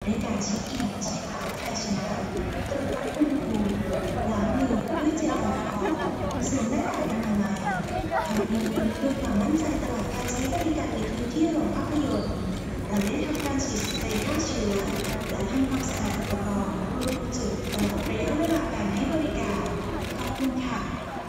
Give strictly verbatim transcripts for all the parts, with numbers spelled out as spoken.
ด้วยการเช็คอินใช้ภาชนะตรวจวัดอุณหภูมิล้างมือด้วยเจลแอลกอฮอล์สวมหน้ากากอนามัยทำให้เพื่อความมั่นใจตลอดการใช้บริการในพื้นที่โรงภาพยนตร์เราได้ทำการฉีดสเปรย์ฆ่าเชื้อและทำความสะอาดอุปกรณ์ทุกจุดตลอดระยะเวลาการให้บริการขอบคุณค่ะ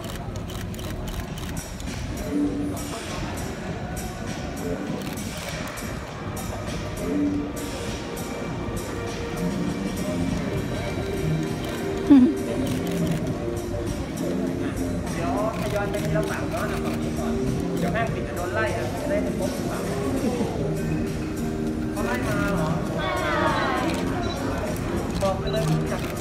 เดี๋ยวทยอยไปทีละฝั่งเนาะนะฝั่งนี้ก่อนเดี๋ยวแม่งปิดจะโดนไล่อ่ะจะได้ไม่พบฝั่งเขาไล่มาเหรอบอกไปเลยว่าจับ